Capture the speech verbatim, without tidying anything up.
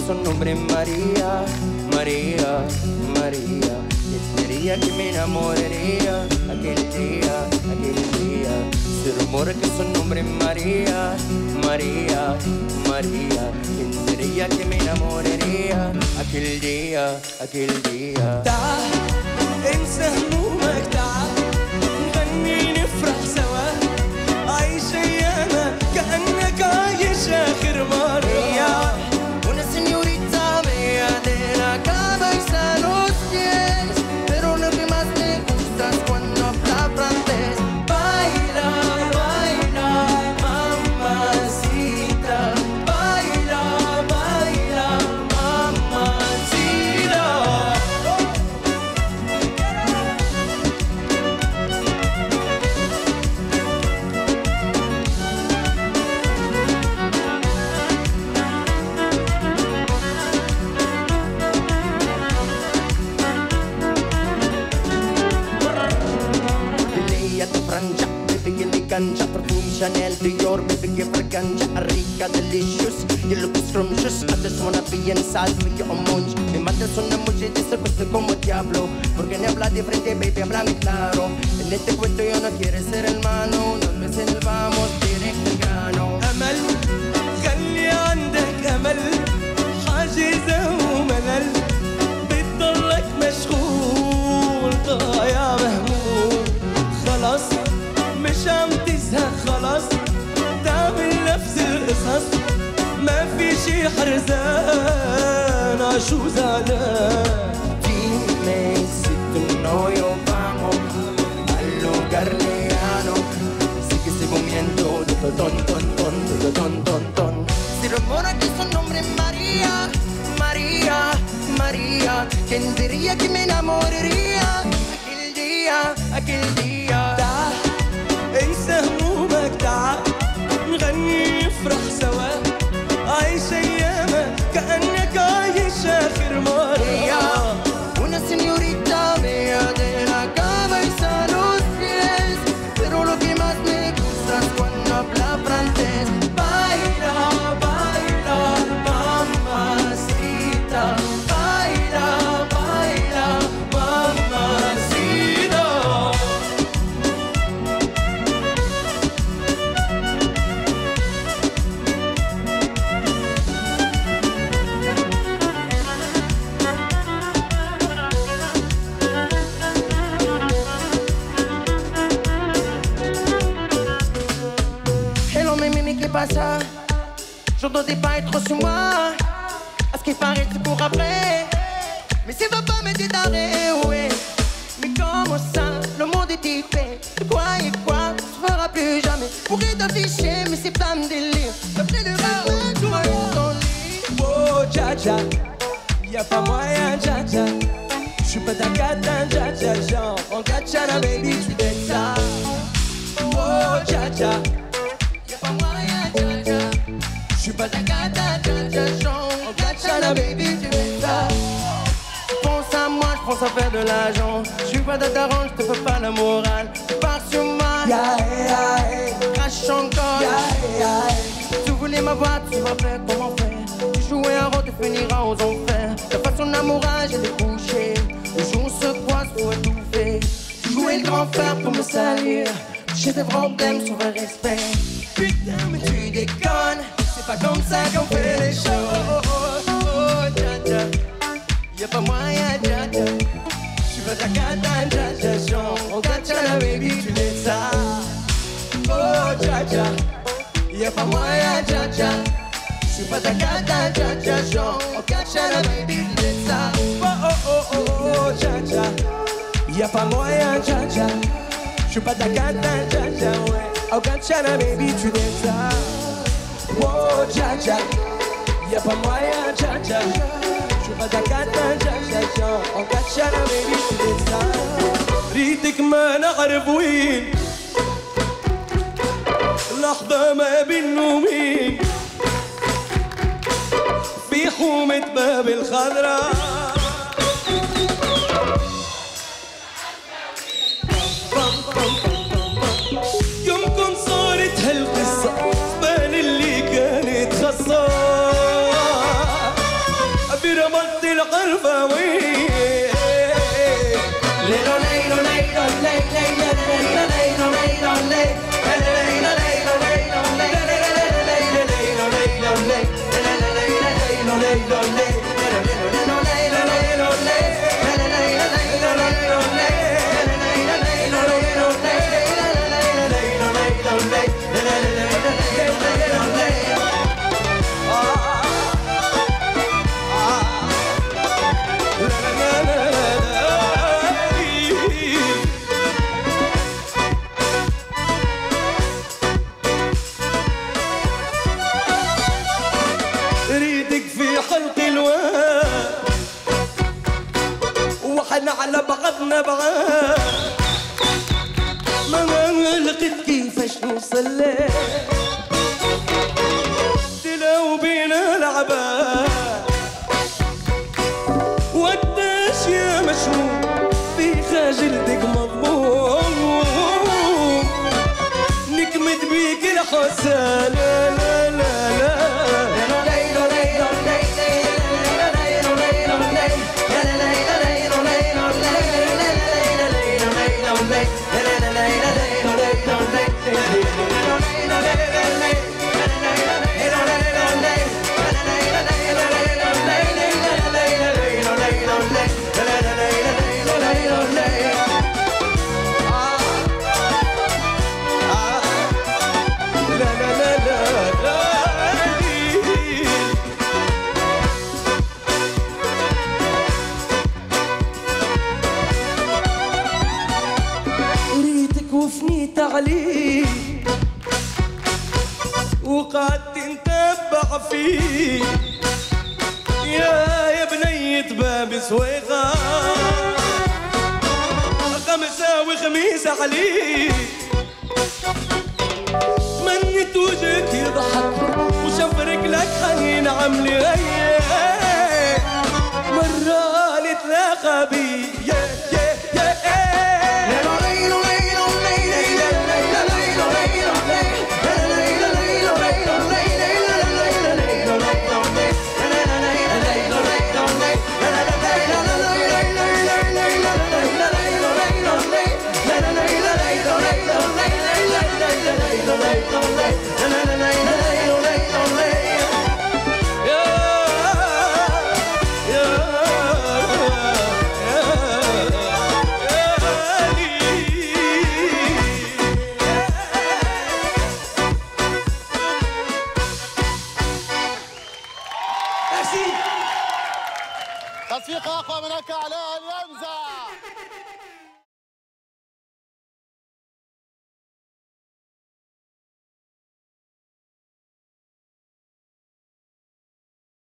su nombre es María, María, María. Y diría que me enamoraría aquel día, aquel día. Se rumora que su nombre es María, María, María. Y diría que me enamoraría aquel día, aquel día. تعال انسى همومك، تعال نغني نفرح سوا، عيش ايامك كأنك عايش آخر مرة. Una señorita mía de la cabeza a los pies, pero lo que más me gusta es cuando habla francés. Baila, baila, mamacita, baila, baila, mamacita. Francia, baby que le cancha, perfume Chanel, Dior, baby que fragancia, rica, delicious, you look scrumptious, I just wanna be inside with you a munch. Me mata una mujer de ese cuento como diablo, porque ni habla de frente, baby, háblame claro. En este cuento yo no quiero ser hermano, nos reservamos directo al grano. أمل خلي عندك أمل، حاجزة وملل، بتضلك مشغول ضايع مهموم. خلاص مش عم تزهق، خلاص تعمل نفس القصص، ما في شي حرزان عشو زعلان. Dime si tu no yo vamos al lugar lejano, sí que sigo miento, ton ton ton ton ton ton ton. Si rumora que su nombre es María, María, María, ¿quién diría que me enamoraría aquel día, aquel día? تعال انسى همومك، تعال نغني نفرح سوا، عيش ايامك كأنك عايش آخر مرة. Una señorita mía de la cabeza a los pies, pero lo que más me gusta es cuando habla francés. Baila, baila, mamacita, baila, baila, mamacita. Hello, Mimi, qu'est-ce qui passe? J'entendais pas être sur moi. À ce qui paraît, tu cours après. Mais si va pas m'aider d'arrêt, ouais. Mais comment ça, le monde est typé? De quoi et quoi, tu feras plus jamais. Pourrais t'afficher, mais c'est pas me délire. T'as le rêve, toi dans ton lit. Oh, dja dja, y'a pas moyen, dja dja. J'suis pas ta cata, dja dja, genre en katchana, baby, tu t'es ça. Oh, dja dja, Y'a pas moyen, dja dja. j'suis pas ta Gata, dja dja, chant. En katchana, baby, tu fais ça. Pense à moi, j'pense à faire de l'argent. J'suis pas de ta range, j'te fais pas la morale. Pars sur moi, yeah, yeah, crache encore. yeah, yeah. Tu voulais m'avoir, tu vas faire comment faire. Tu jouais un rôle, tu finiras aux enfers. Ta façon d'amourage, elle est couchée. Le jour se croise, faut étouffer. Tu jouais le grand frère pour me salir. J'ai des problèmes sur le respect. Putain, mais tu déconnes. C'est pas comme ça qu'on fait les choses. Oh, oh, oh, oh, dja dja. Y'a pas moyen, dja dja. J'suis pas ta cata, dja dja, chant. On katchana, baby, tu l'es ça. Oh, dja dja. Y'a pas moyen, dja dja. J'suis pas ta cata, dja dja, chant. On katchana, baby, tu l'es ça. Oh, oh, oh, oh, oh, dja dja, y'a pas moyen, dja dja. J'suis pas ta cata, dja dja, ouais. Oh, katchana, baby, tu l'es ça. Oh, dja dja, y'a pas moyen, dja dja. J'suis pas ta cata, dja dja, genre oh, katchana, baby, tu l'es ça. ريتك ما نعرف وين، لحظة ما بين نومين، في حومة باب الخضراء. يمكن صارت هالقصة بين اللي كانت خاصة، وصليت لو بينا العباد وداش يا مشموم في خجلتك مضموم نكمد بيك الحسن لا لا لا لا وفنيت عليك وقعدت نتبع فيك يا يا بنية باب سويقة خمسة وخميس عليك تمنيت وجهك يضحك وشاف رجلك حنين عملي غير مرة نتلاقى بي يا يا يا تصفيق اقوى منك على